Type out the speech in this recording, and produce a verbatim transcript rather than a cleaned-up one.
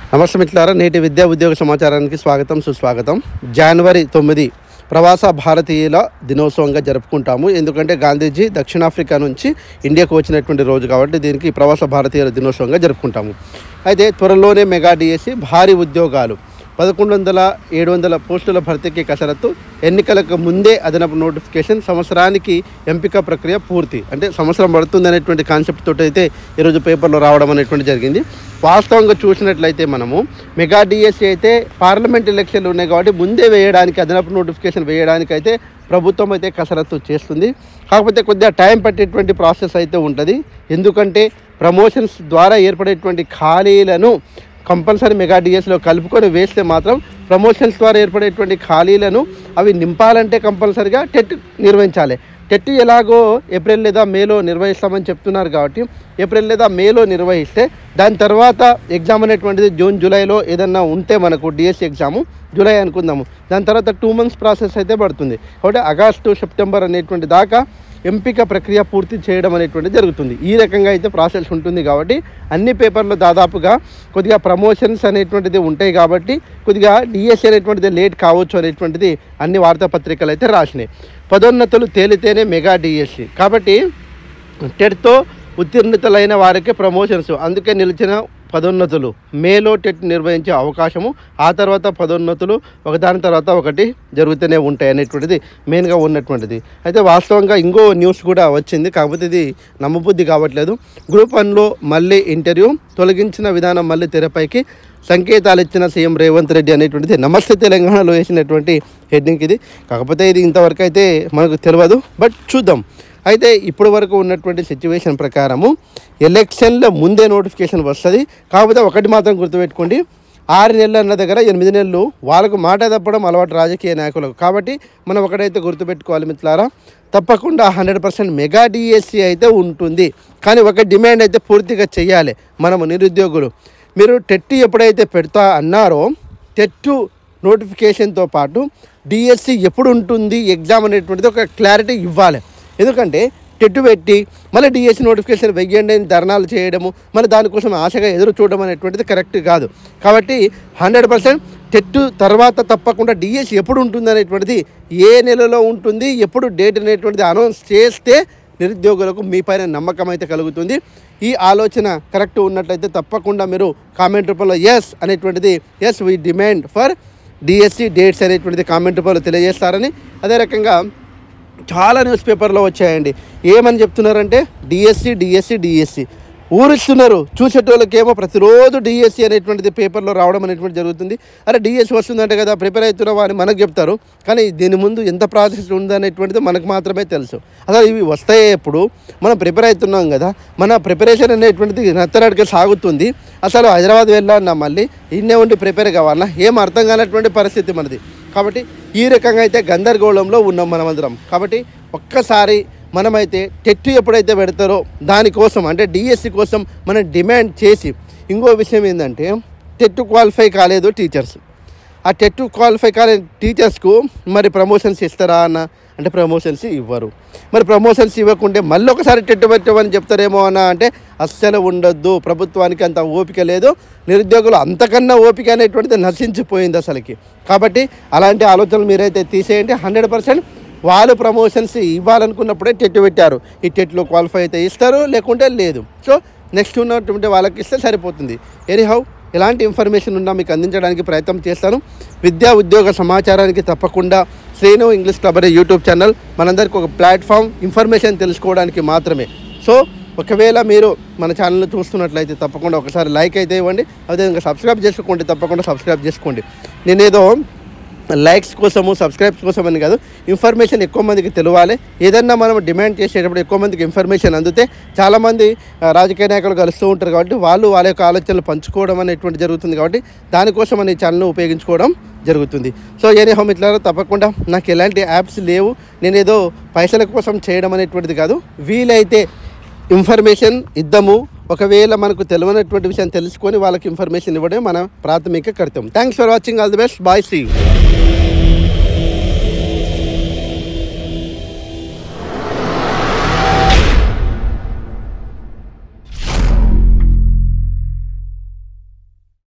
నమస్తే మిత్రులారా, నేటి విద్యా ఉద్యోగ సమాచారానికి స్వాగతం సుస్వాగతం. జనవరి తొమ్మిది ప్రవాస భారతీయుల దినోత్సవంగా జరుపుకుంటాము. ఎందుకంటే గాంధీజీ దక్షిణాఫ్రికా నుంచి ఇండియాకు వచ్చినటువంటి రోజు కాబట్టి దీనికి ప్రవాస భారతీయుల దినోత్సవంగా జరుపుకుంటాము. అయితే త్వరలోనే మెగా డిఎస్సి భారీ ఉద్యోగాలు పదకొండు వందల ఏడు వందల పోస్టుల భర్తీకి కసరత్తు, ఎన్నికలకు ముందే అదనపు నోటిఫికేషన్, సంవత్సరానికి ఎంపిక ప్రక్రియ పూర్తి. అంటే సంవత్సరం పడుతుంది అనేటువంటి కాన్సెప్ట్ తోటి అయితే ఈరోజు పేపర్లో రావడం అనేటువంటి జరిగింది. వాస్తవంగా చూసినట్లయితే మనము మెగా డిఎస్సి అయితే పార్లమెంట్ ఎలక్షన్లు ఉన్నాయి కాబట్టి ముందే వేయడానికి, అదనపు నోటిఫికేషన్ వేయడానికి అయితే ప్రభుత్వం అయితే కసరత్తు చేస్తుంది. కాకపోతే కొద్దిగా టైం పట్టేటువంటి ప్రాసెస్ అయితే ఉంటుంది. ఎందుకంటే ప్రమోషన్స్ ద్వారా ఏర్పడేటువంటి ఖాళీలను కంపల్సరీ మెగా డిఎస్లో కలుపుకొని వేస్తే మాత్రం ప్రమోషన్స్ ద్వారా ఏర్పడేటువంటి ఖాళీలను అవి నింపాలంటే కంపల్సరీగా టెట్ నిర్వహించాలి. టెట్ ఎలాగో ఏప్రిల్ లేదా మేలో నిర్వహిస్తామని చెప్తున్నారు కాబట్టి ఏప్రిల్ లేదా మేలో నిర్వహిస్తే దాని తర్వాత ఎగ్జామ్ అనేటువంటిది జూన్ జూలైలో ఏదన్నా ఉంటే మనకు డిఎస్సి ఎగ్జాము జూలై అనుకుందాము, దాని తర్వాత టూ మంత్స్ ప్రాసెస్ అయితే పడుతుంది. కాబట్టి ఆగస్టు సెప్టెంబర్ అనేటువంటి దాకా ఎంపిక ప్రక్రియ పూర్తి చేయడం అనేటువంటిది జరుగుతుంది. ఈ రకంగా అయితే ప్రాసెస్ ఉంటుంది కాబట్టి అన్ని పేపర్లు దాదాపుగా కొద్దిగా ప్రమోషన్స్ అనేటువంటిది ఉంటాయి కాబట్టి కొద్దిగా డిఎస్సి అనేటువంటిది లేట్ కావచ్చు అనేటువంటిది అన్ని వార్తాపత్రికలు అయితే రాసినాయి. పదోన్నతులు తేలితేనే మెగా డిఎస్సి కాబట్టి టెట్తో ఉత్తీర్ణతలైన వారికి ప్రమోషన్స్, అందుకే నిలిచిన పదోన్నతులు మేలో టెట్ నిర్వహించే అవకాశము, ఆ తర్వాత పదోన్నతులు ఒకదాని తర్వాత ఒకటి జరుగుతూనే ఉంటాయి అనేటువంటిది మెయిన్గా ఉన్నటువంటిది. అయితే వాస్తవంగా ఇంకో న్యూస్ కూడా వచ్చింది, కాకపోతే ఇది నమ్మబుద్ధి కావట్లేదు. గ్రూప్ వన్లో మళ్ళీ ఇంటర్వ్యూ, తొలగించిన విధానం మళ్ళీ తెరపైకి, సంకేతాలు ఇచ్చిన సీఎం రేవంత్ రెడ్డి అనేటువంటిది నమస్తే తెలంగాణలో వేసినటువంటి హెడ్డింగ్ ఇది. కాకపోతే ఇది ఇంతవరకు అయితే మనకు తెలియదు, బట్ చూద్దాం. అయితే ఇప్పటి వరకు ఉన్నటువంటి సిచ్యువేషన్ ప్రకారము ఎలక్షన్ల ముందే నోటిఫికేషన్ వస్తుంది. కాకపోతే ఒకటి మాత్రం గుర్తుపెట్టుకోండి, ఆరు నెలలు అన్న దగ్గర ఎనిమిది నెలలు వాళ్ళకు మాట తప్పడం అలవాటు రాజకీయ నాయకులకు. కాబట్టి మనం ఒకటైతే గుర్తుపెట్టుకోవాలి మిత్రులారా, తప్పకుండా హండ్రెడ్ పర్సెంట్ మెగా డిఎస్సి అయితే ఉంటుంది. కానీ ఒక డిమాండ్ అయితే పూర్తిగా చేయాలి మనము నిరుద్యోగులు. మీరు టెట్ ఎప్పుడైతే పెడతా అన్నారో టెట్ నోటిఫికేషన్తో పాటు డిఎస్సి ఎప్పుడు ఉంటుంది ఎగ్జామ్ అనేటువంటిది ఒక క్లారిటీ ఇవ్వాలి. ఎందుకంటే టెట్ పెట్టి మళ్ళీ డిఎస్సి నోటిఫికేషన్ వెయ్యండి అని ధర్నాలు చేయడము, మళ్ళీ దానికోసం ఆశగా ఎదురు చూడడం అనేటువంటిది కరెక్ట్ కాదు. కాబట్టి హండ్రెడ్ పర్సెంట్ టెట్ తర్వాత తప్పకుండా డిఎస్సి ఎప్పుడు ఉంటుంది అనేటువంటిది, ఏ నెలలో ఉంటుంది, ఎప్పుడు డేట్ అనేటువంటిది అనౌన్స్ చేస్తే నిరుద్యోగులకు మీ పైన నమ్మకం అయితే కలుగుతుంది. ఈ ఆలోచన కరెక్ట్ ఉన్నట్లయితే తప్పకుండా మీరు కామెంట్ రూపంలో ఎస్ అనేటువంటిది, yes we demand for DSC dates అనేటువంటిది కామెంట్ రూపంలో తెలియజేస్తారని. అదే రకంగా చాలా న్యూస్ పేపర్లో వచ్చాయండి. ఏమని చెప్తున్నారంటే డిఎస్సి డిఎస్సి డిఎస్సి ఊరిస్తున్నారు. చూసేటోళ్ళకేమో ప్రతిరోజు డిఎస్సి అనేటువంటిది పేపర్లో రావడం అనేటువంటి జరుగుతుంది. అరే డిఎస్సి వస్తుందంటే కదా ప్రిపేర్ అవుతున్నావా అని మనకు చెప్తారు. కానీ దీని ముందు ఎంత ప్రాసెస్ ఉందనేటువంటిది మనకు మాత్రమే తెలుసు. అసలు ఇవి వస్తాయే ఎప్పుడు, మనం ప్రిపేర్ అవుతున్నాం కదా, మన ప్రిపరేషన్ అనేటువంటిది నత్తరాడికి సాగుతుంది. అసలు హైదరాబాద్ వెళ్ళాలన్నా మళ్ళీ ఇన్నే ఉండి ప్రిపేర్ కావాలన్నా ఏం అర్థం కానటువంటి పరిస్థితి మనది. కాబట్టి ఈ రకంగా అయితే గందరగోళంలో ఉన్నాం మనమందరం. కాబట్టి ఒక్కసారి మనమైతే టెట్ ఎప్పుడైతే పెడతారో దానికోసం, అంటే డిఎస్సి కోసం మనం డిమాండ్ చేసి, ఇంకో విషయం ఏంటంటే టెట్ క్వాలిఫై కాలేదు టీచర్స్, ఆ టెట్ క్వాలిఫై కాలేని టీచర్స్కు మరి ప్రమోషన్స్ ఇస్తారా అన్న అంటే ప్రమోషన్స్ ఇవ్వరు. మరి ప్రమోషన్స్ ఇవ్వకుంటే మళ్ళీ ఒకసారి టెట్ పెట్టమని చెప్తారేమో అన్న అంటే అస్సలు ఉండొద్దు. ప్రభుత్వానికి అంత ఓపిక లేదు, నిరుద్యోగులు అంతకన్నా ఓపిక అనేటువంటిది నశించిపోయింది అసలుకి. కాబట్టి అలాంటి ఆలోచనలు మీరైతే తీసేయండి. హండ్రెడ్ పర్సెంట్ వాళ్ళు ప్రమోషన్స్ ఇవ్వాలనుకున్నప్పుడే టెట్ పెట్టారు. ఈ టెట్లో క్వాలిఫై అయితే ఇస్తారు, లేకుంటే లేదు. సో నెక్స్ట్ ఉన్నటువంటి వాళ్ళకి ఇస్తే సరిపోతుంది. ఎనీహౌ ఎలాంటి ఇన్ఫర్మేషన్ ఉన్నా మీకు అందించడానికి ప్రయత్నం చేస్తాను. విద్యా ఉద్యోగ సమాచారానికి తప్పకుండా శ్రీను ఇంగ్లీష్ క్లబ్ అనే యూట్యూబ్ ఛానల్ మనందరికీ ఒక ప్లాట్ఫామ్, ఇన్ఫర్మేషన్ తెలుసుకోవడానికి మాత్రమే. సో ఒకవేళ మీరు మన ఛానల్ని చూస్తున్నట్లయితే తప్పకుండా ఒకసారి లైక్ అయితే ఇవ్వండి. అదేవిధంగా సబ్స్క్రైబ్ చేసుకోండి, తప్పకుండా సబ్స్క్రైబ్ చేసుకోండి. నేనేదో లైక్స్ కోసము సబ్స్క్రైబ్స్ కోసం అని కాదు, ఇన్ఫర్మేషన్ ఎక్కువ మందికి తెలియాలి. ఏదన్నా మనం డిమాండ్ చేసేటప్పుడు ఎక్కువ మందికి ఇన్ఫర్మేషన్ అందితే చాలామంది రాజకీయ నాయకులు కలుస్తూ ఉంటారు కాబట్టి వాళ్ళు వాళ్ళ యొక్క ఆలోచనలు పంచుకోవడం అనేటువంటి జరుగుతుంది. కాబట్టి దానికోసం అని ఛానల్ను ఉపయోగించుకోవడం జరుగుతుంది. సో ఎనీహౌ మిత్రులారా, తప్పకుండా నాకు ఎలాంటి యాప్స్ లేవు, నేనేదో పైసల కోసం చేయడం అనేటువంటిది కాదు. వీలైతే ఇన్ఫర్మేషన్ ఇద్దాము, ఒకవేళ మనకు తెలియనటువంటి విషయం తెలుసుకొని వాళ్ళకి ఇన్ఫర్మేషన్ ఇవ్వడం మన ప్రాథమిక కర్తవ్యం. Thanks for watching, all the best, bye, see you.